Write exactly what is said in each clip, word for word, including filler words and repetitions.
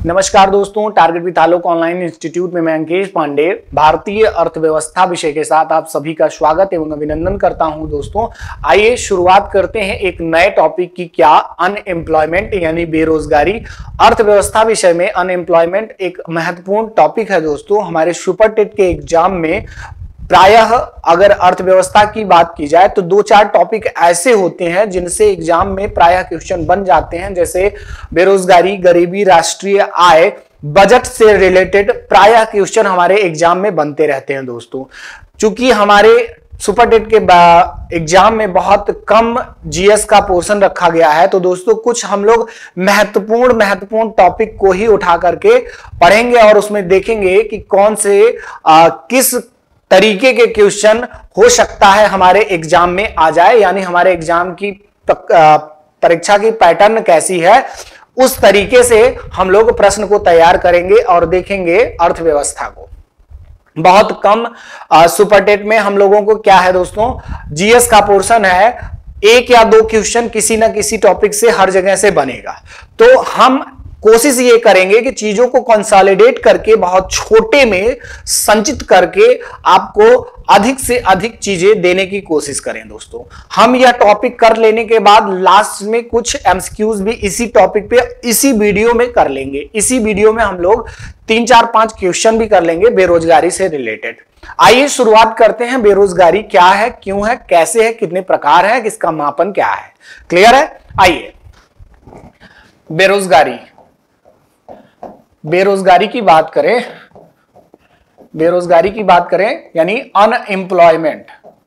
नमस्कार दोस्तों, target with Alok online institute में मैं अंकेश पांडे भारतीय अर्थव्यवस्था विषय के साथ आप सभी का स्वागत एवं अभिनंदन करता हूं। दोस्तों आइए शुरुआत करते हैं एक नए टॉपिक की। क्या अनएम्प्लॉयमेंट यानी बेरोजगारी। अर्थव्यवस्था विषय में अनएम्प्लॉयमेंट एक महत्वपूर्ण टॉपिक है। दोस्तों हमारे सुपर टेट के एग्जाम में प्रायः अगर अर्थव्यवस्था की बात की जाए तो दो चार टॉपिक ऐसे होते हैं जिनसे एग्जाम में प्रायः क्वेश्चन बन जाते हैं, जैसे बेरोजगारी, गरीबी, राष्ट्रीय आय, बजट से रिलेटेड प्रायः क्वेश्चन हमारे एग्जाम में बनते रहते हैं। दोस्तों चूंकि हमारे सुपर टेट के एग्जाम में बहुत कम जीएस का पोर्शन रखा गया है, तो दोस्तों कुछ हम लोग महत्वपूर्ण महत्वपूर्ण टॉपिक को ही उठा करके पढ़ेंगे और उसमें देखेंगे कि कौन से आ, किस तरीके के क्वेश्चन हो सकता है हमारे एग्जाम में आ जाए, यानी हमारे एग्जाम की परीक्षा की पैटर्न कैसी है, उस तरीके से हम लोग प्रश्न को तैयार करेंगे और देखेंगे अर्थव्यवस्था को। बहुत कम सुपर टेट में हम लोगों को क्या है दोस्तों, जीएस का पोर्शन है, एक या दो क्वेश्चन किसी ना किसी टॉपिक से हर जगह से बनेगा। तो हम कोशिश ये करेंगे कि चीजों को कंसोलिडेट करके बहुत छोटे में संचित करके आपको अधिक से अधिक चीजें देने की कोशिश करें। दोस्तों हम यह टॉपिक कर लेने के बाद लास्ट में कुछ एमसीक्यूज भी इसी टॉपिक पे इसी वीडियो में कर लेंगे। इसी वीडियो में हम लोग तीन चार पांच क्वेश्चन भी कर लेंगे बेरोजगारी से रिलेटेड। आइए शुरुआत करते हैं। बेरोजगारी क्या है, क्यों है, कैसे है, कितने प्रकार है, किसका मापन क्या है, क्लियर है। आइए बेरोजगारी बेरोजगारी की बात करें बेरोजगारी की बात करें यानी अनएम्प्लॉयमेंट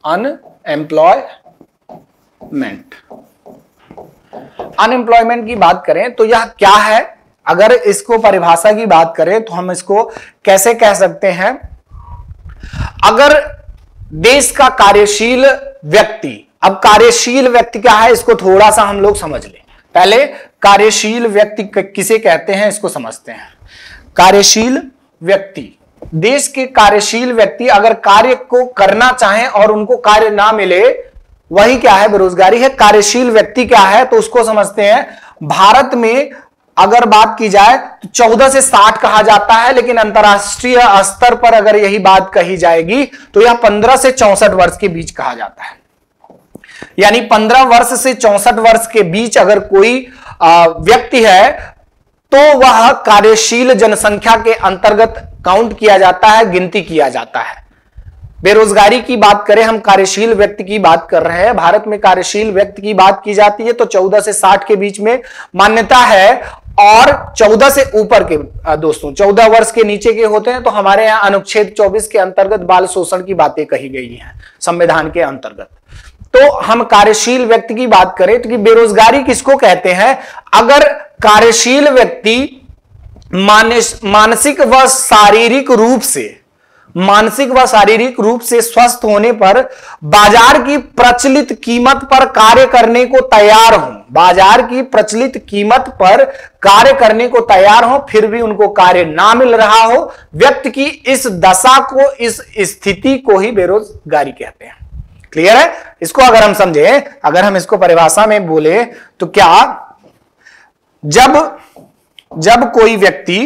अनएम्प्लॉयमेंट अनएम्प्लॉयमेंट की बात करें तो यह क्या है। अगर इसको परिभाषा की बात करें तो हम इसको कैसे कह सकते हैं, अगर देश का कार्यशील व्यक्ति, अब कार्यशील व्यक्ति क्या है इसको थोड़ा सा हम लोग समझ लें। पहले कार्यशील व्यक्ति किसे कहते हैं इसको समझते हैं। कार्यशील व्यक्ति, देश के कार्यशील व्यक्ति अगर कार्य को करना चाहें और उनको कार्य ना मिले, वही क्या है, बेरोजगारी है। कार्यशील व्यक्ति क्या है तो उसको समझते हैं। भारत में अगर बात की जाए तो चौदह से साठ कहा जाता है, लेकिन अंतरराष्ट्रीय स्तर पर अगर यही बात कही जाएगी तो यह पंद्रह से चौसठ वर्ष के बीच कहा जाता है। यानी पंद्रह वर्ष से चौसठ वर्ष के बीच अगर कोई व्यक्ति है तो वह कार्यशील जनसंख्या के अंतर्गत काउंट किया जाता है, गिनती किया जाता है। बेरोजगारी की बात करें, हम कार्यशील व्यक्ति की बात कर रहे हैं। भारत में कार्यशील व्यक्ति की बात की जाती है तो चौदह से साठ के बीच में मान्यता है, और चौदह से ऊपर के दोस्तों चौदह वर्ष के नीचे के होते हैं तो हमारे यहां अनुच्छेद चौबीस के अंतर्गत बाल शोषण की बातें कही गई हैं संविधान के अंतर्गत। तो हम कार्यशील व्यक्ति की बात करें तो कि बेरोजगारी किसको कहते हैं, अगर कार्यशील व्यक्ति मानसिक व शारीरिक रूप से मानसिक व शारीरिक रूप से स्वस्थ होने पर बाजार की प्रचलित कीमत पर कार्य करने को तैयार हो बाजार की प्रचलित कीमत पर कार्य करने को तैयार हो फिर भी उनको कार्य ना मिल रहा हो, व्यक्ति की इस दशा को, इस स्थिति को ही बेरोजगारी कहते हैं। क्लियर है। इसको अगर हम समझे, अगर हम इसको परिभाषा में बोले तो क्या, जब जब कोई व्यक्ति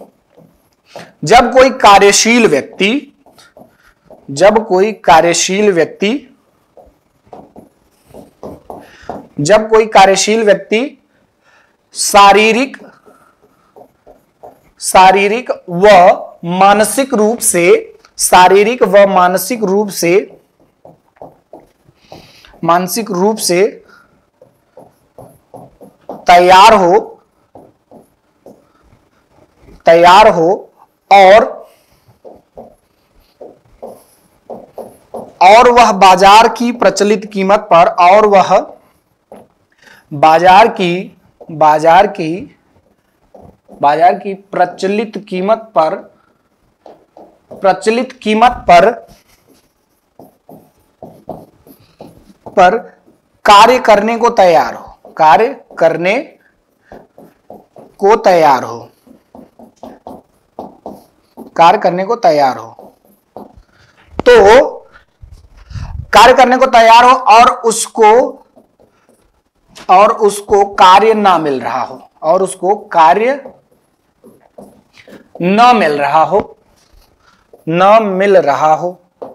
जब कोई कार्यशील व्यक्ति जब कोई कार्यशील व्यक्ति जब कोई कार्यशील व्यक्ति शारीरिक शारीरिक व मानसिक रूप से शारीरिक व मानसिक रूप से मानसिक रूप से तैयार हो तैयार हो और और वह बाजार की प्रचलित कीमत पर और वह बाजार की बाजार की बाजार की प्रचलित कीमत पर प्रचलित कीमत पर पर कार्य करने को तैयार हो कार्य करने को तैयार हो कार्य करने को तैयार हो तो कार्य करने को तैयार हो और उसको और उसको कार्य ना मिल रहा हो और उसको कार्य न मिल रहा हो, न मिल रहा हो।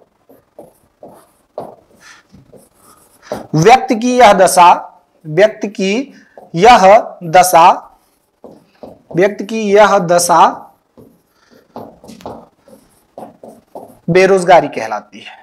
व्यक्ति की यह दशा, व्यक्ति की यह दशा, व्यक्ति की यह दशा बेरोजगारी कहलाती है।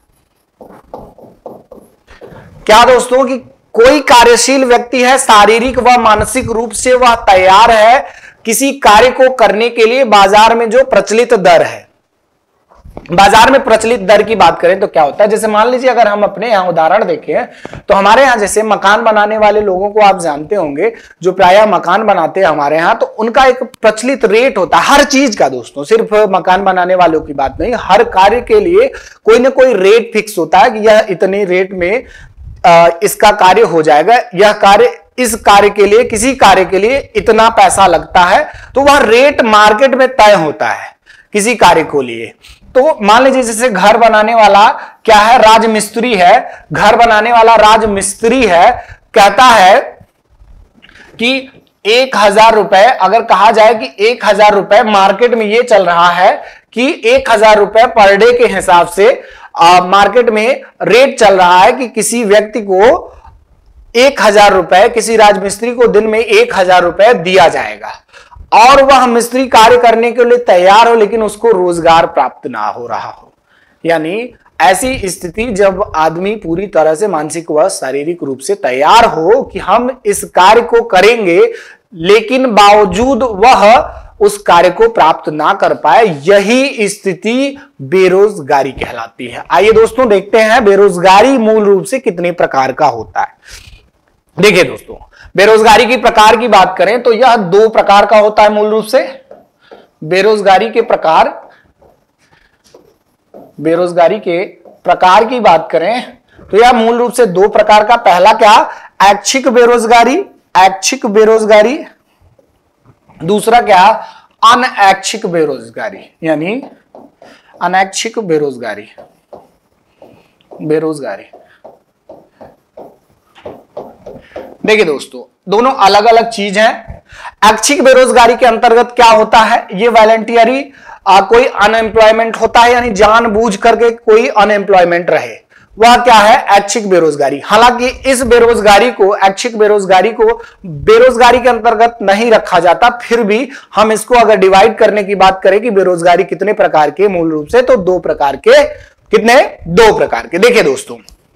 क्या दोस्तों कि कोई कार्यशील व्यक्ति है, शारीरिक व मानसिक रूप से वह तैयार है किसी कार्य को करने के लिए, बाजार में जो प्रचलित दर है, बाजार में प्रचलित दर की बात करें तो क्या होता है, जैसे मान लीजिए अगर हम अपने यहां उदाहरण देखें तो हमारे यहां जैसे मकान बनाने वाले लोगों को आप जानते होंगे, जो प्रायः मकान बनाते हैं हमारे यहां, तो उनका एक प्रचलित रेट होता है हर चीज का दोस्तों, सिर्फ मकान बनाने वालों की बात नहीं, हर कार्य के लिए कोई ना कोई रेट फिक्स होता है कि यह इतने रेट में आ, इसका कार्य हो जाएगा, यह कार्य इस कार्य के लिए, किसी कार्य के लिए इतना पैसा लगता है, तो वह रेट मार्केट में तय होता है किसी कार्य को लिए। तो मान लीजिए जैसे घर बनाने वाला क्या है, राजमिस्त्री है, घर बनाने वाला राजमिस्त्री है, कहता है कि एक हजार रुपए, अगर कहा जाए कि एक हजार रुपए मार्केट में ये चल रहा है कि एक हजार रुपए पर डे के हिसाब से आ, मार्केट में रेट चल रहा है कि किसी व्यक्ति को एक हजार रुपए, किसी राजमिस्त्री को दिन में एक हजार रुपए दिया जाएगा और वह मिस्त्री कार्य करने के लिए तैयार हो, लेकिन उसको रोजगार प्राप्त ना हो रहा हो। यानी ऐसी स्थिति जब आदमी पूरी तरह से मानसिक व शारीरिक रूप से तैयार हो कि हम इस कार्य को करेंगे, लेकिन बावजूद वह उस कार्य को प्राप्त ना कर पाए, यही स्थिति बेरोजगारी कहलाती है। आइए दोस्तों देखते हैं बेरोजगारी मूल रूप से कितने प्रकार का होता है। देखिए दोस्तों, बेरोजगारी की प्रकार की बात करें तो यह दो प्रकार का होता है मूल रूप से। बेरोजगारी के प्रकार, बेरोजगारी के प्रकार की बात करें तो यह मूल रूप से दो प्रकार का, पहला क्या, ऐच्छिक बेरोजगारी, ऐच्छिक बेरोजगारी, दूसरा क्या, अनैच्छिक बेरोजगारी, यानी अनैच्छिक बेरोजगारी, बेरोजगारी। देखिए दोस्तों, दोनों अलग अलग चीज हैं। ऐच्छिक बेरोजगारी के अंतर्गत क्या होता है, ये वॉलंटियरी कोई अनएम्प्लॉयमेंट होता है, यानी जानबूझ करके कोई अनएम्प्लॉयमेंट रहे, वह क्या है, ऐच्छिक बेरोजगारी। हालांकि इस बेरोजगारी को, ऐच्छिक बेरोजगारी को बेरोजगारी के अंतर्गत नहीं रखा जाता, फिर भी हम इसको अगर डिवाइड करने की बात करें कि बेरोजगारी कितने प्रकार के, मूल रूप से तो दो प्रकार के, कितने, दो प्रकार के। देखिए दोस्तों,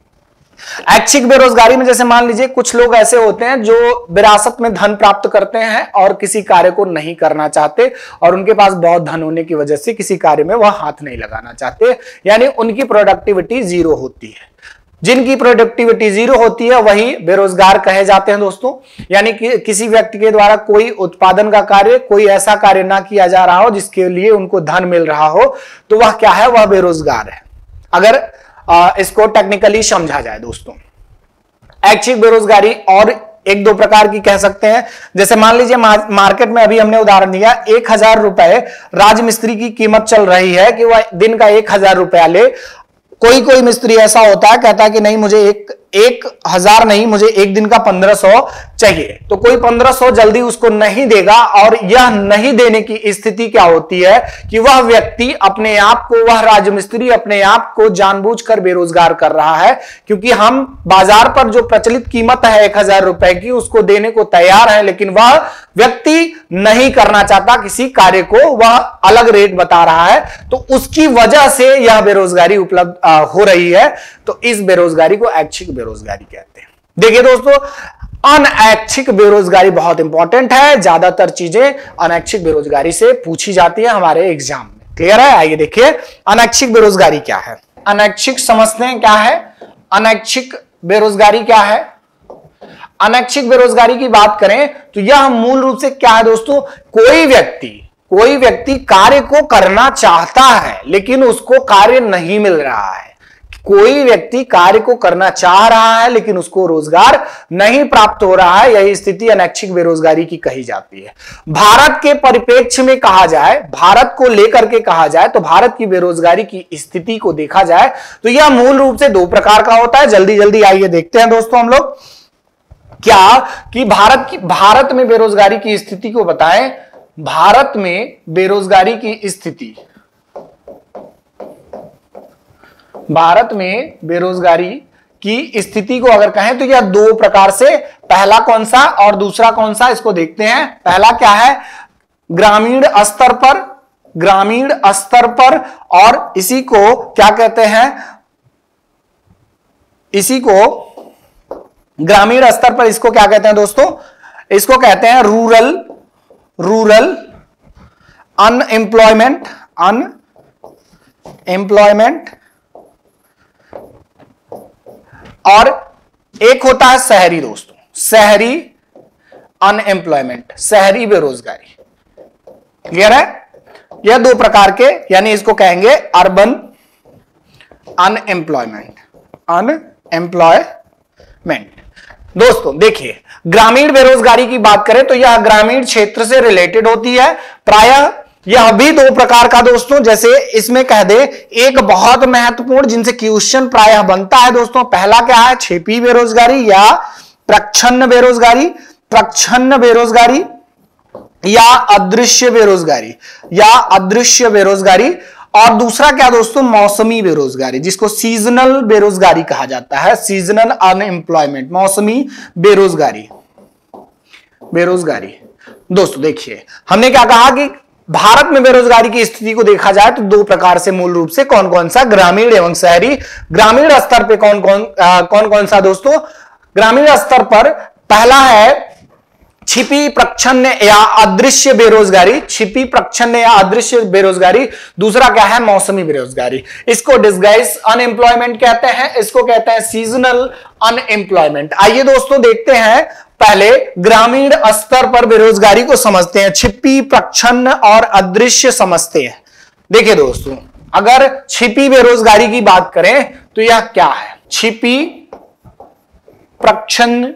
ऐच्छिक बेरोजगारी में जैसे मान लीजिए कुछ लोग ऐसे होते हैं जो विरासत में धन प्राप्त करते हैं और किसी कार्य को नहीं करना चाहते, और उनके पास बहुत धन होने की वजह से किसी कार्य में वह हाथ नहीं लगाना चाहते, यानी उनकी प्रोडक्टिविटी जीरो होती है। जिनकी प्रोडक्टिविटी जीरो होती है वही बेरोजगार कहे जाते हैं दोस्तों। यानी कि किसी व्यक्ति के द्वारा कोई उत्पादन का कार्य, कोई ऐसा कार्य ना किया जा रहा हो जिसके लिए उनको धन मिल रहा हो, तो वह क्या है, वह बेरोजगार है, अगर आ, इसको टेक्निकली समझा जाए दोस्तों। ऐच्छिक बेरोजगारी और एक दो प्रकार की कह सकते हैं, जैसे मान लीजिए मार्केट में अभी हमने उदाहरण दिया, एक हजार रुपए राजमिस्त्री की कीमत चल रही है कि वह दिन का एक हजार रुपया ले। कोई कोई मिस्त्री ऐसा होता है, कहता है कि नहीं मुझे एक एक हजार नहीं, मुझे एक दिन का पंद्रह सौ चाहिए, तो कोई पंद्रह सौ जल्दी उसको नहीं देगा, और यह नहीं देने की स्थिति क्या होती है कि वह व्यक्ति अपने आप को, वह राजमिस्त्री अपने आप को जानबूझकर बेरोजगार कर रहा है, क्योंकि हम बाजार पर जो प्रचलित कीमत है एक हजार रुपए की, उसको देने को तैयार है, लेकिन वह व्यक्ति नहीं करना चाहता किसी कार्य को, वह अलग रेट बता रहा है, तो उसकी वजह से यह बेरोजगारी उपलब्ध हो रही है। तो इस बेरोजगारी को ऐच्छिक बेरोजगारी कहते हैं। देखिए दोस्तों, अनैच्छिक बेरोजगारी बहुत इंपॉर्टेंट है, ज्यादातर चीजें अनैच्छिक बेरोजगारी से पूछी जाती है हमारे एग्जाम में। क्लियर है? आइए देखिए अनैच्छिक बेरोजगारी क्या है। अनैच्छिक समझते हैं क्या है अनैच्छिक बेरोजगारी क्या है। अनैच्छिक बेरोजगारी की बात करें तो यह मूल रूप से क्या है दोस्तों, कोई व्यक्ति कोई व्यक्ति कार्य को करना चाहता है लेकिन उसको कार्य नहीं मिल रहा है। कोई व्यक्ति कार्य को करना चाह रहा है लेकिन उसको रोजगार नहीं प्राप्त हो रहा है, यही स्थिति अनैच्छिक बेरोजगारी की कही जाती है। भारत के परिप्रेक्ष्य में कहा जाए, भारत को लेकर के कहा जाए तो भारत की बेरोजगारी की स्थिति को देखा जाए तो यह मूल रूप से दो प्रकार का होता है। जल्दी जल्दी आइए देखते हैं दोस्तों हम लोग क्या कि भारत की भारत में बेरोजगारी की स्थिति को बताएं भारत में बेरोजगारी की स्थिति, भारत में बेरोजगारी की स्थिति को अगर कहें तो यह दो प्रकार से, पहला कौन सा और दूसरा कौन सा, इसको देखते हैं। पहला क्या है, ग्रामीण स्तर पर, ग्रामीण स्तर पर, और इसी को क्या कहते हैं, इसी को ग्रामीण स्तर पर इसको क्या कहते हैं दोस्तों, इसको कहते हैं रूरल, रूरल अनएम्प्लॉयमेंट, अनएम्प्लॉयमेंट। और एक होता है शहरी दोस्तों, शहरी अनएम्प्लॉयमेंट, शहरी बेरोजगारी। क्लियर है? यह दो प्रकार के, यानी इसको कहेंगे अर्बन अनएम्प्लॉयमेंट, अनएम्प्लॉयमेंट। दोस्तों देखिए, ग्रामीण बेरोजगारी की बात करें तो यह ग्रामीण क्षेत्र से रिलेटेड होती है। प्रायः यह भी दो प्रकार का दोस्तों, जैसे इसमें कह दे एक बहुत महत्वपूर्ण जिनसे क्वेश्चन प्रायः बनता है दोस्तों, पहला क्या है, छिपी बेरोजगारी या प्रच्छन्न बेरोजगारी, प्रच्छन्न बेरोजगारी या अदृश्य बेरोजगारी, या अदृश्य बेरोजगारी। और दूसरा क्या दोस्तों, मौसमी बेरोजगारी, जिसको सीजनल बेरोजगारी कहा जाता है, सीजनल अनएम्प्लॉयमेंट, मौसमी बेरोजगारी, बेरोजगारी। दोस्तों देखिए, हमने क्या कहा कि भारत में बेरोजगारी की स्थिति को देखा जाए तो दो प्रकार से मूल रूप से, कौन कौन सा, ग्रामीण एवं शहरी। ग्रामीण स्तर पे कौन कौन आ, कौन कौन सा दोस्तों, ग्रामीण स्तर पर पहला है छिपी प्रच्छन्न या अदृश्य बेरोजगारी, छिपी प्रच्छन्न या अदृश्य बेरोजगारी। दूसरा क्या है, मौसमी बेरोजगारी, इसको डिस्गाइज अनएम्प्लॉयमेंट कहते हैं, इसको कहते हैं सीजनल अनएम्प्लॉयमेंट। आइए दोस्तों देखते हैं, पहले ग्रामीण स्तर पर बेरोजगारी को समझते हैं, छिपी प्रच्छन्न और अदृश्य समझते हैं। देखिए दोस्तों, अगर छिपी बेरोजगारी की बात करें तो यह क्या है, छिपी प्रच्छन्न,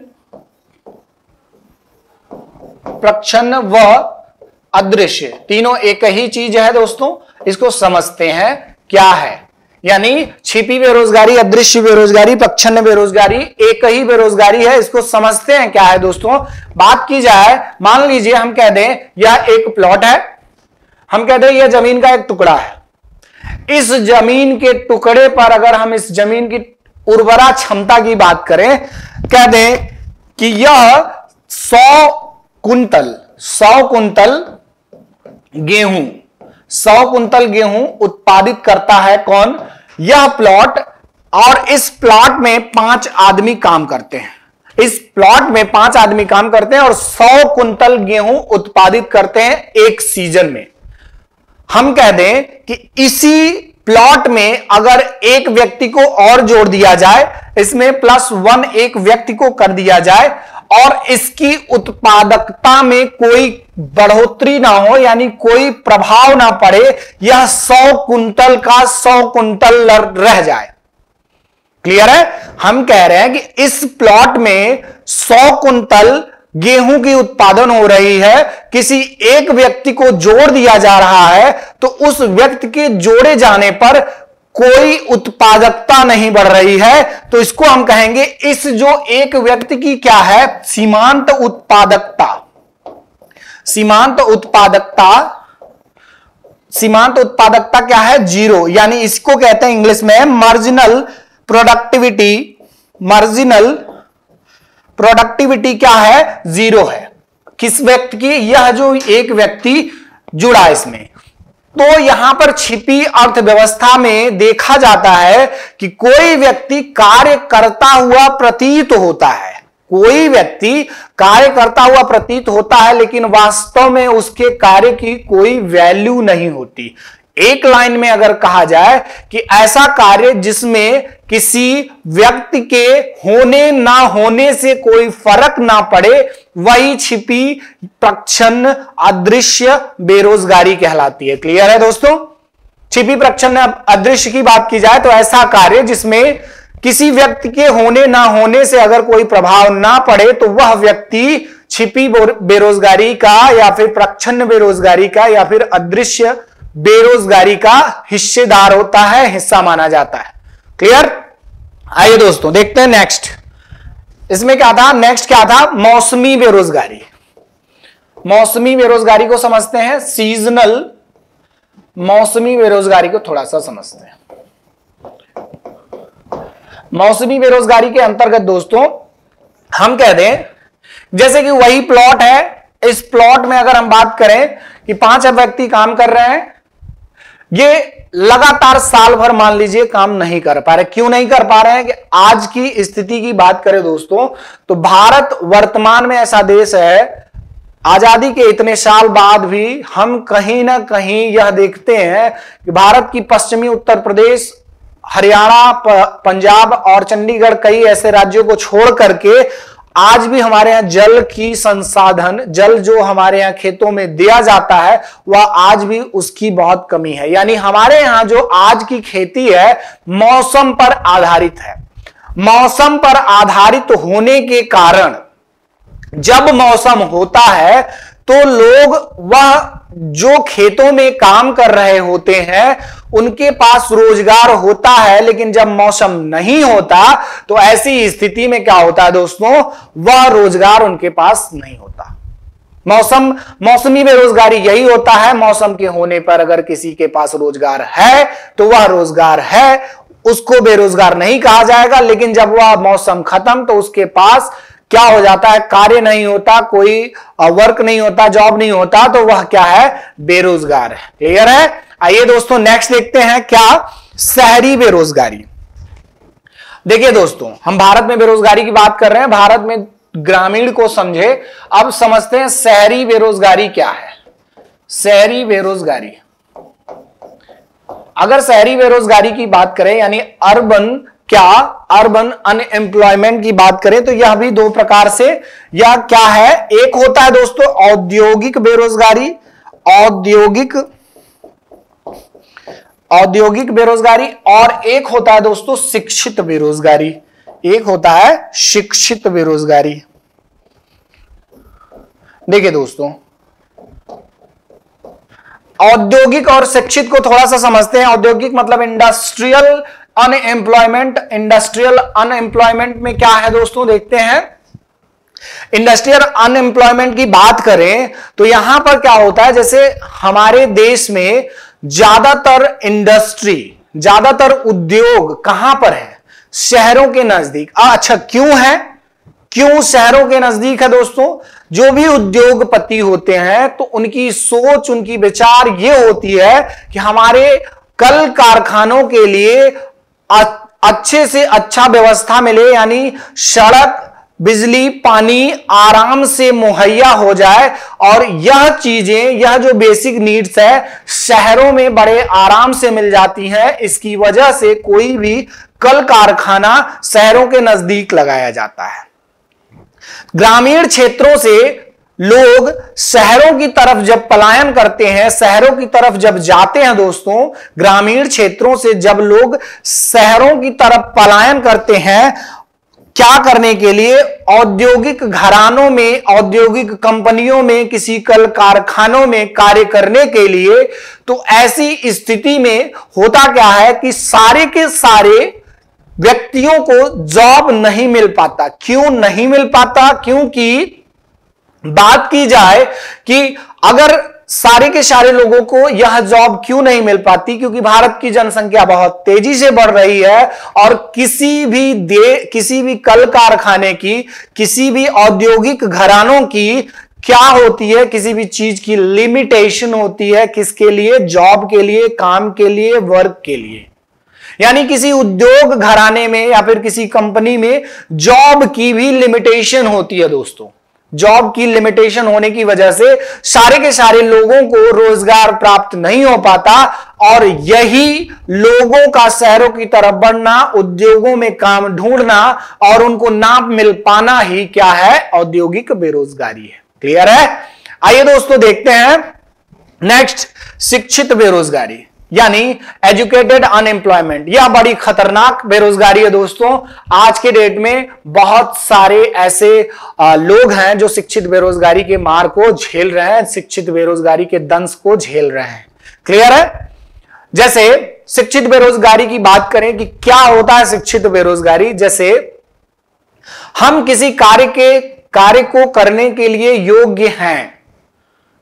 प्रच्छन्न व अदृश्य, तीनों एक ही चीज है दोस्तों, इसको समझते हैं क्या है। यानी छिपी बेरोजगारी, अदृश्य बेरोजगारी, प्रच्छन्न बेरोजगारी एक ही बेरोजगारी है, इसको समझते हैं क्या है दोस्तों। बात की जाए, मान लीजिए हम कह दें यह एक प्लॉट है, हम कह दें यह जमीन का एक टुकड़ा है, इस जमीन के टुकड़े पर अगर हम इस जमीन की उर्वरा क्षमता की बात करें, कह दें कि यह सौ कुंतल, सौ कुंतल गेहूं, सौ कुंतल गेहूं उत्पादित करता है कौन, यह प्लॉट। और इस प्लॉट में पांच आदमी काम करते हैं, इस प्लॉट में पांच आदमी काम करते हैं और सौ कुंतल गेहूं उत्पादित करते हैं एक सीजन में। हम कह दें कि इसी प्लॉट में अगर एक व्यक्ति को और जोड़ दिया जाए, इसमें प्लस वन एक व्यक्ति को कर दिया जाए और इसकी उत्पादकता में कोई बढ़ोतरी ना हो, यानी कोई प्रभाव ना पड़े, यह सौ कुंतल का सौ कुंतल रह जाए। क्लियर है? हम कह रहे हैं कि इस प्लॉट में सौ कुंतल गेहूं की उत्पादन हो रही है, किसी एक व्यक्ति को जोड़ दिया जा रहा है, तो उस व्यक्ति के जोड़े जाने पर कोई उत्पादकता नहीं बढ़ रही है, तो इसको हम कहेंगे इस जो एक व्यक्ति की क्या है, सीमांत उत्पादकता, सीमांत उत्पादकता, सीमांत उत्पादकता क्या है, जीरो। यानी इसको कहते हैं इंग्लिश में मार्जिनल प्रोडक्टिविटी, मार्जिनल प्रोडक्टिविटी क्या है, जीरो है। किस व्यक्ति की, यह जो एक व्यक्ति जुड़ा इसमें। तो यहां पर छिपी अर्थव्यवस्था में देखा जाता है कि कोई व्यक्ति कार्य करता हुआ प्रतीत होता है, कोई व्यक्ति कार्य करता हुआ प्रतीत होता है, लेकिन वास्तव में उसके कार्य की कोई वैल्यू नहीं होती। एक लाइन में अगर कहा जाए कि ऐसा कार्य जिसमें किसी व्यक्ति के होने ना होने से कोई फर्क ना पड़े, वही छिपी प्रच्छन्न अदृश्य बेरोजगारी कहलाती है। क्लियर है दोस्तों? छिपी प्रच्छन्न अदृश्य की बात की जाए तो ऐसा कार्य जिसमें किसी व्यक्ति के होने ना होने से अगर कोई प्रभाव ना पड़े, तो वह व्यक्ति छिपी बेरोजगारी का या फिर प्रच्छन्न बेरोजगारी का या फिर अदृश्य बेरोजगारी का हिस्सेदार होता है, हिस्सा माना जाता है। क्लियर? आइए दोस्तों देखते हैं नेक्स्ट। इसमें क्या था, नेक्स्ट क्या था, मौसमी बेरोजगारी। मौसमी बेरोजगारी को समझते हैं, सीजनल मौसमी बेरोजगारी को थोड़ा सा समझते हैं। मौसमी बेरोजगारी के अंतर्गत दोस्तों हम कह दें जैसे कि वही प्लॉट है, इस प्लॉट में अगर हम बात करें कि पांच व्यक्ति काम कर रहे हैं, ये लगातार साल भर मान लीजिए काम नहीं कर पा रहे। क्यों नहीं कर पा रहे हैं कि आज की स्थिति की बात करें दोस्तों तो भारत वर्तमान में ऐसा देश है, आजादी के इतने साल बाद भी हम कहीं ना कहीं यह देखते हैं कि भारत की पश्चिमी उत्तर प्रदेश, हरियाणा, पंजाब और चंडीगढ़ कई ऐसे राज्यों को छोड़ करके आज भी हमारे यहां जल की संसाधन, जल जो हमारे यहां खेतों में दिया जाता है वह आज भी उसकी बहुत कमी है। यानी हमारे यहां जो आज की खेती है मौसम पर आधारित है। मौसम पर आधारित होने के कारण जब मौसम होता है तो लोग वह जो खेतों में काम कर रहे होते हैं उनके पास रोजगार होता है, लेकिन जब मौसम नहीं होता तो ऐसी स्थिति में क्या होता है दोस्तों, वह रोजगार उनके पास नहीं होता। मौसम मौसमी बेरोजगारी यही होता है, मौसम के होने पर अगर किसी के पास रोजगार है तो वह रोजगार है, उसको बेरोजगार नहीं कहा जाएगा, लेकिन जब वह मौसम खत्म तो उसके पास क्या हो जाता है, कार्य नहीं होता, कोई वर्क नहीं होता, जॉब नहीं होता, तो वह क्या है, बेरोजगार है। क्लियर है। आइए दोस्तों नेक्स्ट देखते हैं क्या, शहरी बेरोजगारी। देखिए दोस्तों हम भारत में बेरोजगारी की बात कर रहे हैं, भारत में ग्रामीण को समझे, अब समझते हैं शहरी बेरोजगारी क्या है। शहरी बेरोजगारी, अगर शहरी बेरोजगारी की बात करें यानी अर्बन क्या अर्बन अनएम्प्लॉयमेंट की बात करें तो यह भी दो प्रकार से, यह क्या है, एक होता है दोस्तों औद्योगिक बेरोजगारी, औद्योगिक औद्योगिक बेरोजगारी, और एक होता है दोस्तों शिक्षित बेरोजगारी, एक होता है शिक्षित बेरोजगारी। देखिए दोस्तों औद्योगिक और शिक्षित को थोड़ा सा समझते हैं। औद्योगिक मतलब इंडस्ट्रियल अनएम्प्लॉयमेंट, इंडस्ट्रियल अनएम्प्लॉयमेंट में क्या है दोस्तों, देखते हैं। इंडस्ट्रियल अनएम्प्लॉयमेंट की बात करें तो यहां पर क्या होता है, जैसे हमारे देश में ज्यादातर इंडस्ट्री, ज्यादातर उद्योग कहां पर है, शहरों के नजदीक। अच्छा क्यों है, क्यों शहरों के नजदीक है दोस्तों, जो भी उद्योगपति होते हैं तो उनकी सोच, उनकी विचार ये होती है कि हमारे कल कारखानों के लिए अच्छे से अच्छा व्यवस्था मिले, यानी सड़क, बिजली, पानी आराम से मुहैया हो जाए, और यह चीजें, यह जो बेसिक नीड्स है शहरों में बड़े आराम से मिल जाती हैं। इसकी वजह से कोई भी कल कारखाना शहरों के नजदीक लगाया जाता है। ग्रामीण क्षेत्रों से लोग शहरों की तरफ जब पलायन करते हैं, शहरों की तरफ जब जाते हैं दोस्तों, ग्रामीण क्षेत्रों से जब लोग शहरों की तरफ पलायन करते हैं, क्या करने के लिए, औद्योगिक घरानों में, औद्योगिक कंपनियों में, किसी कल कारखानों में कार्य करने के लिए, तो ऐसी स्थिति में होता क्या है कि सारे के सारे व्यक्तियों को जॉब नहीं मिल पाता। क्यों नहीं मिल पाता, क्योंकि बात की जाए कि अगर सारे के सारे लोगों को यह जॉब क्यों नहीं मिल पाती, क्योंकि भारत की जनसंख्या बहुत तेजी से बढ़ रही है, और किसी भी दे किसी भी कल कारखाने की, किसी भी औद्योगिक घरानों की क्या होती है, किसी भी चीज की लिमिटेशन होती है, किसके लिए, जॉब के लिए, काम के लिए, वर्क के लिए। यानी किसी उद्योग घराने में या फिर किसी कंपनी में जॉब की भी लिमिटेशन होती है दोस्तों। जॉब की लिमिटेशन होने की वजह से सारे के सारे लोगों को रोजगार प्राप्त नहीं हो पाता, और यही लोगों का शहरों की तरफ बढ़ना, उद्योगों में काम ढूंढना और उनको ना मिल पाना ही क्या है, औद्योगिक बेरोजगारी है। क्लियर है। आइए दोस्तों देखते हैं नेक्स्ट, शिक्षित बेरोजगारी यानी एजुकेटेड अनएम्प्लॉयमेंट। यह बड़ी खतरनाक बेरोजगारी है दोस्तों। आज के डेट में बहुत सारे ऐसे लोग हैं जो शिक्षित बेरोजगारी के मार को झेल रहे हैं, शिक्षित बेरोजगारी के दंश को झेल रहे हैं। क्लियर है। जैसे शिक्षित बेरोजगारी की बात करें कि क्या होता है शिक्षित बेरोजगारी, जैसे हम किसी कार्य के कार्य को करने के लिए योग्य हैं,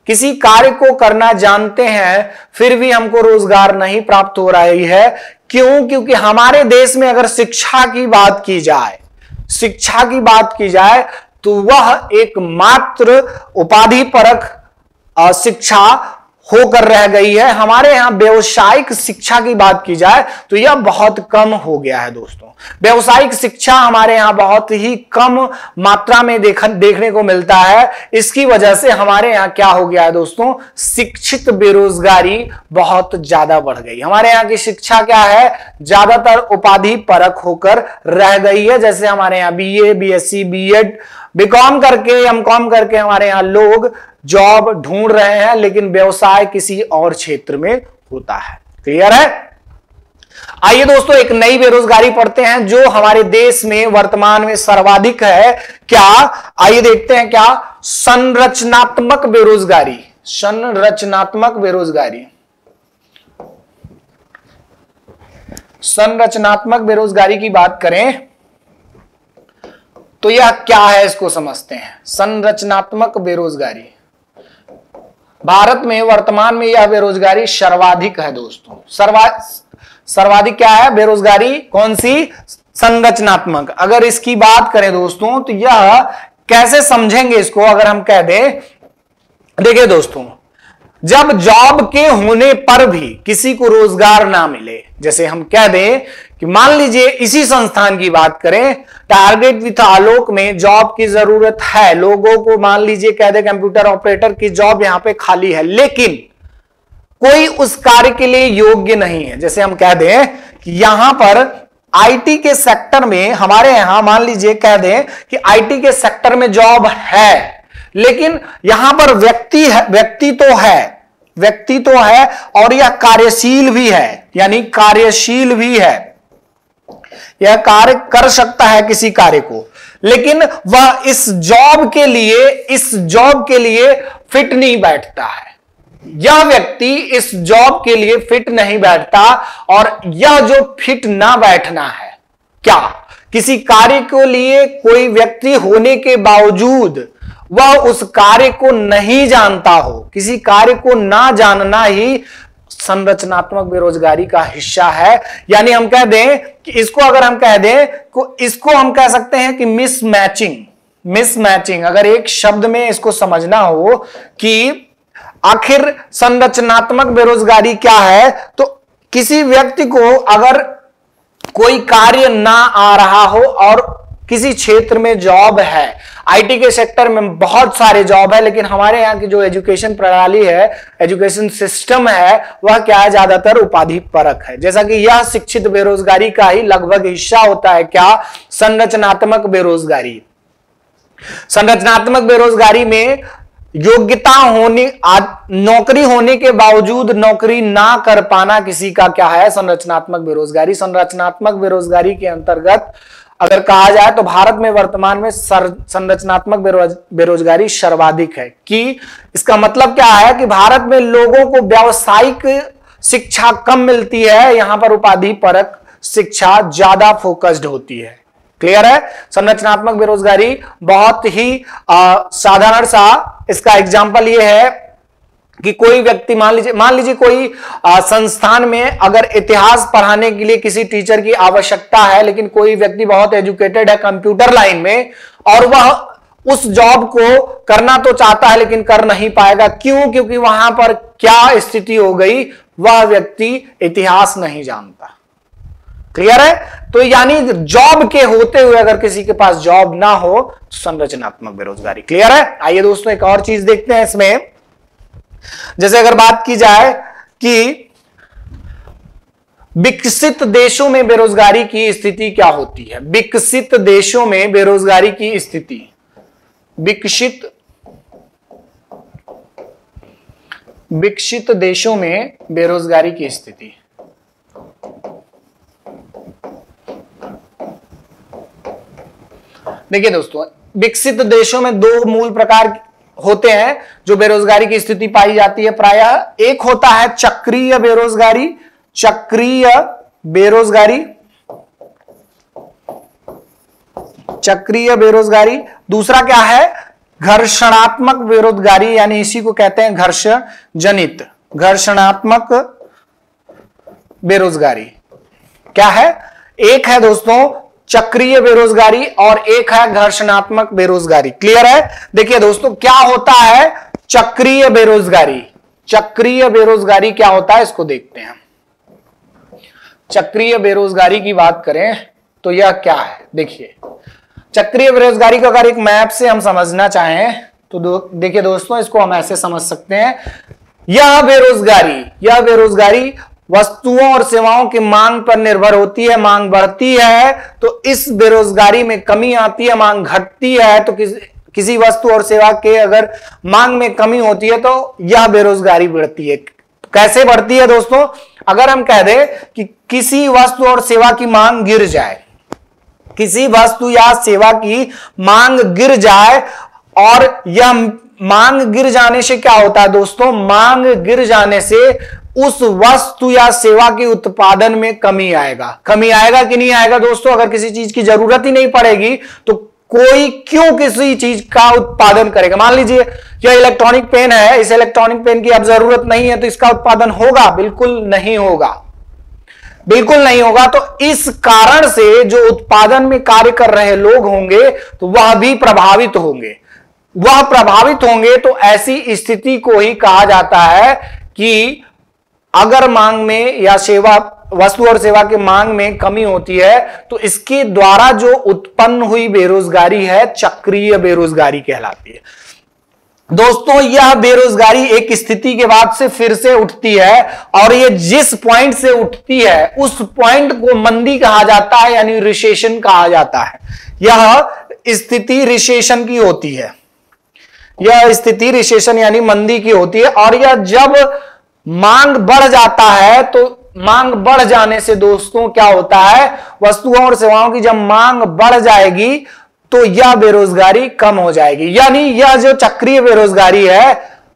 किसी कार्य को करना जानते हैं फिर भी हमको रोजगार नहीं प्राप्त हो रही है। क्यों? क्योंकि हमारे देश में अगर शिक्षा की बात की जाए शिक्षा की बात की जाए तो वह एकमात्र उपाधि परक शिक्षा होकर रह गई है। हमारे यहां व्यवसायिक शिक्षा की बात की जाए तो यह बहुत कम हो गया है दोस्तों। व्यवसायिक शिक्षा हमारे यहां बहुत ही कम मात्रा में देख, देखने को मिलता है। इसकी वजह से हमारे यहां क्या हो गया है दोस्तों, शिक्षित बेरोजगारी बहुत ज्यादा बढ़ गई। हमारे यहां की शिक्षा क्या है, ज्यादातर उपाधि परक होकर रह गई है। जैसे हमारे यहां बीए, बीएससी, बीएड, बीकॉम करके, एमकॉम करके हमारे यहां लोग जॉब ढूंढ रहे हैं, लेकिन व्यवसाय किसी और क्षेत्र में होता है। क्लियर है? आइए दोस्तों एक नई बेरोजगारी पढ़ते हैं जो हमारे देश में वर्तमान में सर्वाधिक है। क्या? आइए देखते हैं क्या। संरचनात्मक बेरोजगारी। संरचनात्मक बेरोजगारी संरचनात्मक बेरोजगारी की बात करें तो यह क्या है, इसको समझते हैं। संरचनात्मक बेरोजगारी, भारत में वर्तमान में यह बेरोजगारी सर्वाधिक है दोस्तों। सर्वा सर्वाधिक क्या है बेरोजगारी? कौन सी? संरचनात्मक। अगर इसकी बात करें दोस्तों तो यह कैसे समझेंगे इसको? अगर हम कह दें, देखिए दोस्तों, जब जॉब के होने पर भी किसी को रोजगार ना मिले, जैसे हम कह दें कि मान लीजिए इसी संस्थान की बात करें, टारगेट विथ आलोक में जॉब की जरूरत है लोगों को, मान लीजिए कह दे कंप्यूटर ऑपरेटर की जॉब यहां पे खाली है, लेकिन कोई उस कार्य के लिए योग्य नहीं है। जैसे हम कह दें कि यहां पर आईटी के सेक्टर में, हमारे यहां मान लीजिए कह दें कि आईटी के सेक्टर में जॉब है, लेकिन यहां पर व्यक्ति है, व्यक्ति तो है व्यक्ति तो है और यह कार्यशील भी है, यानी कार्यशील भी है, यह कार्य कर सकता है किसी कार्य को, लेकिन वह इस जॉब के लिए इस जॉब के लिए फिट नहीं बैठता है। यह व्यक्ति इस जॉब के लिए फिट नहीं बैठता, और यह जो फिट ना बैठना है, क्या किसी कार्य के लिए कोई व्यक्ति होने के बावजूद वह उस कार्य को नहीं जानता हो, किसी कार्य को ना जानना ही संरचनात्मक बेरोजगारी का हिस्सा है। यानी हम कह दें कि इसको अगर हम कह दें को इसको हम कह सकते हैं कि मिसमैचिंग। मिसमैचिंग अगर एक शब्द में इसको समझना हो कि आखिर संरचनात्मक बेरोजगारी क्या है, तो किसी व्यक्ति को अगर कोई कार्य ना आ रहा हो और किसी क्षेत्र में जॉब है, आईटी के सेक्टर में बहुत सारे जॉब है, लेकिन हमारे यहाँ की जो एजुकेशन प्रणाली है, एजुकेशन सिस्टम है, वह क्या है, ज्यादातर उपाधि परक है। जैसा कि यह शिक्षित बेरोजगारी का ही लगभग हिस्सा होता है। क्या? संरचनात्मक बेरोजगारी। संरचनात्मक बेरोजगारी में योग्यता होने, नौकरी होने के बावजूद नौकरी ना कर पाना किसी का क्या है, संरचनात्मक बेरोजगारी। संरचनात्मक बेरोजगारी के अंतर्गत अगर कहा जाए तो भारत में वर्तमान में संरचनात्मक बेरोजगारी सर्वाधिक है। कि इसका मतलब क्या है कि भारत में लोगों को व्यावसायिक शिक्षा कम मिलती है, यहां पर उपाधि परक शिक्षा ज्यादा फोकस्ड होती है। क्लियर है? संरचनात्मक बेरोजगारी बहुत ही साधारण सा इसका एग्जाम्पल यह है कि कोई व्यक्ति मान लीजिए मान लीजिए कोई आ, संस्थान में अगर इतिहास पढ़ाने के लिए किसी टीचर की आवश्यकता है, लेकिन कोई व्यक्ति बहुत एजुकेटेड है कंप्यूटर लाइन में, और वह उस जॉब को करना तो चाहता है लेकिन कर नहीं पाएगा। क्यों? क्योंकि वहां पर क्या स्थिति हो गई, वह व्यक्ति इतिहास नहीं जानता। क्लियर है? तो यानी जॉब के होते हुए अगर किसी के पास जॉब ना हो तो संरचनात्मक बेरोजगारी। क्लियर है? आइए दोस्तों एक और चीज देखते हैं इसमें। जैसे अगर बात की जाए कि विकसित देशों में बेरोजगारी की स्थिति क्या होती है। विकसित देशों में बेरोजगारी की स्थिति, विकसित विकसित देशों में बेरोजगारी की स्थिति। देखिए दोस्तों, विकसित देशों में दो मूल प्रकार होते हैं जो बेरोजगारी की स्थिति पाई जाती है प्रायः। एक होता है चक्रीय बेरोजगारी, चक्रीय बेरोजगारी, चक्रीय बेरोजगारी। दूसरा क्या है? घर्षणात्मक बेरोजगारी यानी इसी को कहते हैं घर्षण जनित, घर्षणात्मक बेरोजगारी क्या है? एक है दोस्तों चक्रीय बेरोजगारी और एक है घर्षणात्मक बेरोजगारी। क्लियर है? देखिए दोस्तों क्या होता है चक्रीय बेरोजगारी। चक्रीय बेरोजगारी क्या होता है इसको देखते हैं। चक्रीय बेरोजगारी की बात करें तो यह क्या है? देखिए चक्रीय बेरोजगारी को अगर एक मैप से हम समझना चाहें तो दो, देखिए दोस्तों इसको हम ऐसे समझ सकते हैं, यह बेरोजगारी यह बेरोजगारी वस्तुओं और सेवाओं की मांग पर निर्भर होती है। मांग बढ़ती है तो इस बेरोजगारी में कमी आती है, मांग घटती है तो किस, किसी वस्तु और सेवा के अगर मांग में कमी होती है तो यह बेरोजगारी बढ़ती है। कैसे बढ़ती है दोस्तों? अगर हम कह दें कि किसी वस्तु और सेवा की मांग गिर जाए, किसी वस्तु या सेवा की मांग गिर जाए और यह मांग गिर जाने से क्या होता है दोस्तों? मांग गिर जाने से उस वस्तु या सेवा के उत्पादन में कमी आएगा। कमी आएगा कि नहीं आएगा दोस्तों? अगर किसी चीज की जरूरत ही नहीं पड़ेगी तो कोई क्यों किसी चीज का उत्पादन करेगा? मान लीजिए यह इलेक्ट्रॉनिक पेन है, इस इलेक्ट्रॉनिक पेन की अब जरूरत नहीं है तो इसका उत्पादन होगा? बिल्कुल नहीं होगा, बिल्कुल नहीं होगा। तो इस कारण से जो उत्पादन में कार्य कर रहे लोग होंगे तो वह भी प्रभावित होंगे, वह प्रभावित होंगे। तो ऐसी स्थिति को ही कहा जाता है कि अगर मांग में या सेवा वस्तु और सेवा की मांग में कमी होती है तो इसके द्वारा जो उत्पन्न हुई बेरोजगारी है चक्रीय बेरोजगारी कहलाती है। दोस्तों यह बेरोजगारी एक स्थिति के बाद से फिर से उठती है और ये जिस पॉइंट से उठती है उस पॉइंट को मंदी कहा जाता है यानी रिसेशन कहा जाता है। यह स्थिति रिसेशन की होती है, यह स्थिति रिसेशन यानी मंदी की होती है। और यह जब मांग बढ़ जाता है तो मांग बढ़ जाने से दोस्तों क्या होता है? वस्तुओं और सेवाओं की जब मांग बढ़ जाएगी तो यह बेरोजगारी कम हो जाएगी। यानी यह जो चक्रीय बेरोजगारी है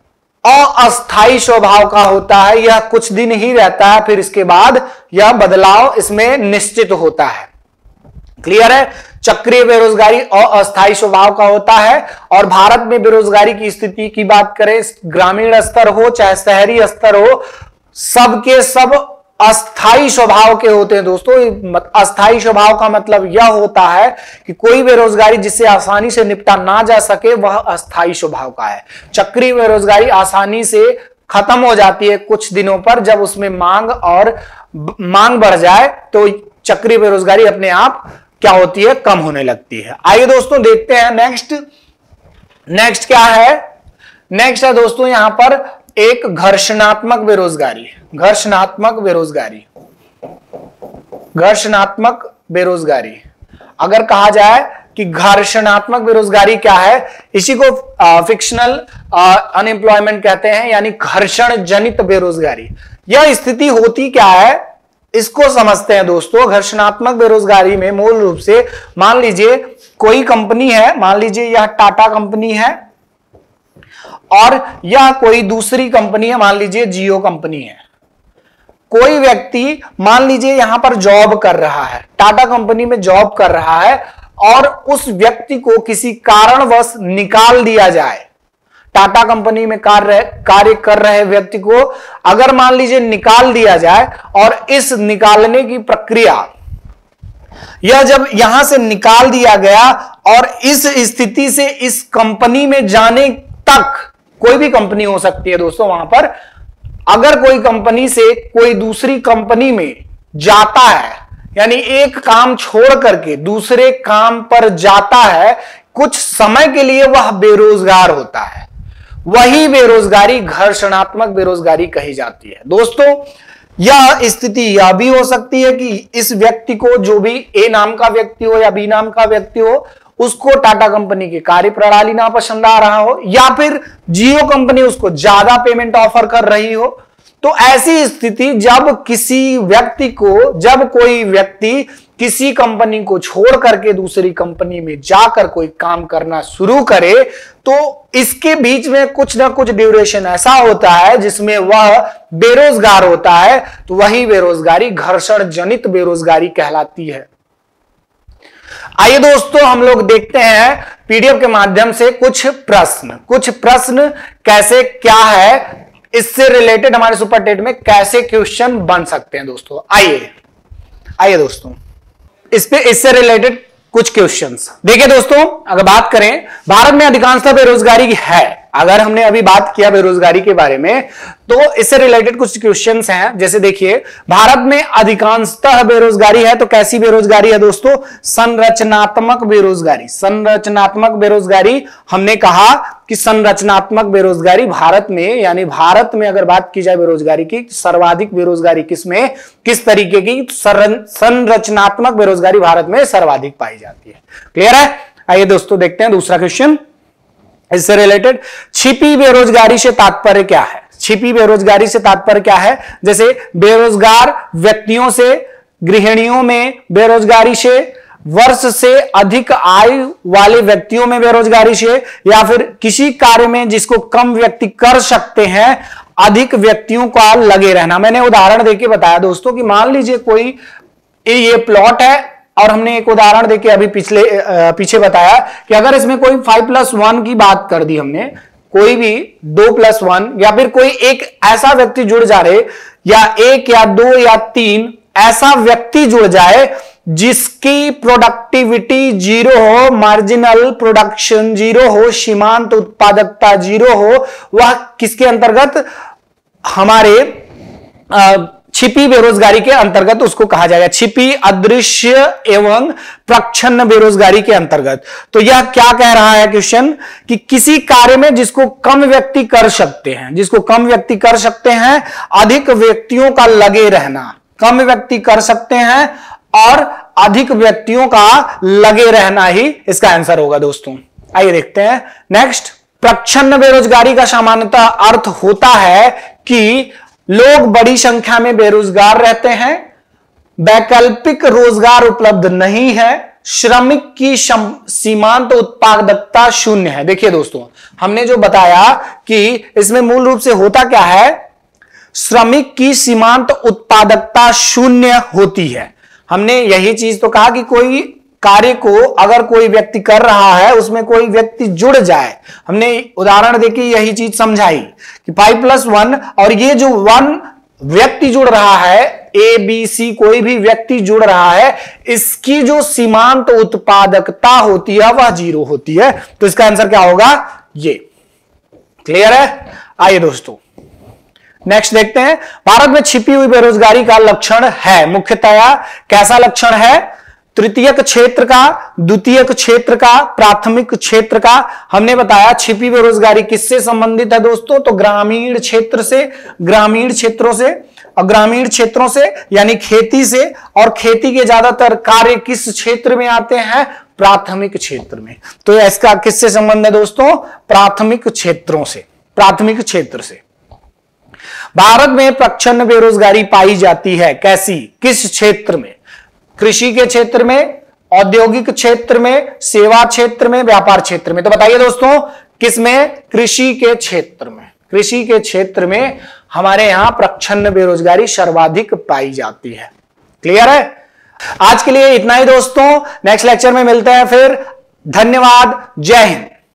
अस्थायी स्वभाव का होता है, यह कुछ दिन ही रहता है, फिर इसके बाद यह बदलाव इसमें निश्चित होता है। क्लियर है? चक्रीय बेरोजगारी अस्थायी स्वभाव का होता है। और भारत में बेरोजगारी की स्थिति की बात करें, ग्रामीण स्तर हो चाहे शहरी स्तर हो, सबके सब अस्थायी स्वभाव के होते हैं दोस्तों। अस्थायी स्वभाव का मतलब यह होता है कि कोई बेरोजगारी जिससे आसानी से निपटा ना जा सके वह अस्थायी स्वभाव का है। चक्रीय बेरोजगारी आसानी से खत्म हो जाती है कुछ दिनों पर, जब उसमें मांग और मांग बढ़ जाए तो चक्रीय बेरोजगारी अपने आप क्या होती है? कम होने लगती है। आइए दोस्तों देखते हैं नेक्स्ट नेक्स्ट क्या है। नेक्स्ट है दोस्तों यहां पर एक घर्षणात्मक बेरोजगारी। घर्षणात्मक बेरोजगारी घर्षणात्मक बेरोजगारी अगर कहा जाए कि घर्षणात्मक बेरोजगारी क्या है, इसी को फिक्शनल अनएम्प्लॉयमेंट कहते हैं यानी घर्षण जनित बेरोजगारी। यह स्थिति होती क्या है इसको समझते हैं दोस्तों। घर्षणात्मक बेरोजगारी में मूल रूप से मान लीजिए कोई कंपनी है, मान लीजिए यह टाटा कंपनी है और यह कोई दूसरी कंपनी है, मान लीजिए जियो कंपनी है। कोई व्यक्ति मान लीजिए यहां पर जॉब कर रहा है, टाटा कंपनी में जॉब कर रहा है और उस व्यक्ति को किसी कारणवश निकाल दिया जाए। टाटा कंपनी में कार्य कार्य कर रहे व्यक्ति को अगर मान लीजिए निकाल दिया जाए और इस निकालने की प्रक्रिया, यह जब यहां से निकाल दिया गया और इस स्थिति से इस कंपनी में जाने तक, कोई भी कंपनी हो सकती है दोस्तों, वहां पर अगर कोई कंपनी से कोई दूसरी कंपनी में जाता है यानी एक काम छोड़ करके दूसरे काम पर जाता है, कुछ समय के लिए वह बेरोजगार होता है, वही बेरोजगारी घर्षणात्मक बेरोजगारी कही जाती है। दोस्तों यह स्थिति यह भी हो सकती है कि इस व्यक्ति को, जो भी ए नाम का व्यक्ति हो या बी नाम का व्यक्ति हो, उसको टाटा कंपनी की कार्य प्रणाली ना पसंद आ रहा हो या फिर जियो कंपनी उसको ज्यादा पेमेंट ऑफर कर रही हो। तो ऐसी स्थिति जब किसी व्यक्ति को, जब कोई व्यक्ति किसी कंपनी को छोड़ करके दूसरी कंपनी में जाकर कोई काम करना शुरू करे तो इसके बीच में कुछ ना कुछ ड्यूरेशन ऐसा होता है जिसमें वह बेरोजगार होता है, तो वही बेरोजगारी घर्षण जनित बेरोजगारी कहलाती है। आइए दोस्तों हम लोग देखते हैं पीडीएफ के माध्यम से कुछ प्रश्न कुछ प्रश्न कैसे क्या है, इससे रिलेटेड हमारे सुपर टेट में कैसे क्वेश्चन बन सकते हैं दोस्तों। आइए आइए दोस्तों इस पे इससे रिलेटेड कुछ क्वेश्चंस देखिए दोस्तों। अगर बात करें भारत में अधिकांशतः बेरोजगारी है, अगर हमने अभी बात किया बेरोजगारी के बारे में तो इससे रिलेटेड कुछ क्वेश्चंस हैं। जैसे देखिए भारत में अधिकांशतः बेरोजगारी है, तो कैसी बेरोजगारी है दोस्तों? संरचनात्मक बेरोजगारी। संरचनात्मक बेरोजगारी हमने कहा कि संरचनात्मक बेरोजगारी भारत में, यानी भारत में अगर बात की जाए बेरोजगारी की, सर्वाधिक बेरोजगारी किसमें, किस तरीके की? संरचनात्मक बेरोजगारी भारत में सर्वाधिक पाई जाती है। क्लियर है? आइए दोस्तों देखते हैं दूसरा क्वेश्चन इससे रिलेटेड। छिपी बेरोजगारी से तात्पर्य क्या है? छिपी बेरोजगारी से तात्पर्य क्या है? जैसे बेरोजगार व्यक्तियों से, गृहिणियों में बेरोजगारी से, वर्ष से अधिक आयु वाले व्यक्तियों में बेरोजगारी से, या फिर किसी कार्य में जिसको कम व्यक्ति कर सकते हैं, अधिक व्यक्तियों का लगे रहना। मैंने उदाहरण देके बताया दोस्तों कि मान लीजिए कोई ये प्लॉट है और हमने एक उदाहरण देके अभी पिछले पीछे बताया कि अगर इसमें कोई फाइव प्लस वन की बात कर दी हमने, कोई भी दो प्लस वन, या फिर कोई एक ऐसा व्यक्ति जुड़ जा रहे, या एक या दो या तीन ऐसा व्यक्ति जुड़ जाए जिसकी प्रोडक्टिविटी जीरो हो, मार्जिनल प्रोडक्शन जीरो हो, सीमांत उत्पादकता जीरो हो, वह किसके अंतर्गत? हमारे आ, छिपी बेरोजगारी के अंतर्गत उसको कहा जाएगा, छिपी, अदृश्य एवं प्रच्छन्न बेरोजगारी के अंतर्गत। तो यह क्या कह रहा है क्वेश्चन कि किसी कार्य में जिसको कम व्यक्ति कर सकते हैं, जिसको कम व्यक्ति कर सकते हैं, अधिक व्यक्तियों का लगे रहना, कम व्यक्ति कर सकते हैं और अधिक व्यक्तियों का लगे रहना ही इसका आंसर होगा दोस्तों। आइए देखते हैं नेक्स्ट। प्रच्छन्न बेरोजगारी का सामान्यतः अर्थ होता है कि लोग बड़ी संख्या में बेरोजगार रहते हैं, वैकल्पिक रोजगार उपलब्ध नहीं है, श्रमिक की सीमांत उत्पादकता शून्य है। देखिए दोस्तों हमने जो बताया कि इसमें मूल रूप से होता क्या है, श्रमिक की सीमांत उत्पादकता शून्य होती है। हमने यही चीज तो कहा कि कोई कार्य को अगर कोई व्यक्ति कर रहा है, उसमें कोई व्यक्ति जुड़ जाए, हमने उदाहरण देके यही चीज समझाई कि फाइव प्लस वन, और ये जो वन व्यक्ति जुड़ रहा है, ए बी सी कोई भी व्यक्ति जुड़ रहा है, इसकी जो सीमांत उत्पादकता होती है वह जीरो होती है। तो इसका आंसर क्या होगा? ये। क्लियर है? आइए दोस्तों नेक्स्ट देखते हैं। भारत में छिपी हुई बेरोजगारी का लक्षण है, मुख्यतया कैसा लक्षण है? तृतीयक क्षेत्र का, द्वितीयक क्षेत्र का, प्राथमिक क्षेत्र का। हमने बताया छिपी बेरोजगारी किससे संबंधित है दोस्तों? तो ग्रामीण क्षेत्र से, ग्रामीण क्षेत्रों से, और ग्रामीण क्षेत्रों से यानी खेती से, और खेती के ज्यादातर कार्य किस क्षेत्र में आते हैं? प्राथमिक क्षेत्र में। तो इसका किससे संबंध है दोस्तों? प्राथमिक क्षेत्रों से, प्राथमिक क्षेत्र से। भारत में प्रच्छन्न बेरोजगारी पाई जाती है, कैसी, किस क्षेत्र में? कृषि के क्षेत्र में, औद्योगिक क्षेत्र में, सेवा क्षेत्र में, व्यापार क्षेत्र में। तो बताइए दोस्तों किसमें? कृषि के क्षेत्र में। कृषि के क्षेत्र में हमारे यहां प्रच्छन्न बेरोजगारी सर्वाधिक पाई जाती है। क्लियर है? आज के लिए इतना ही दोस्तों, नेक्स्ट लेक्चर में मिलते हैं फिर। धन्यवाद, जय हिंद।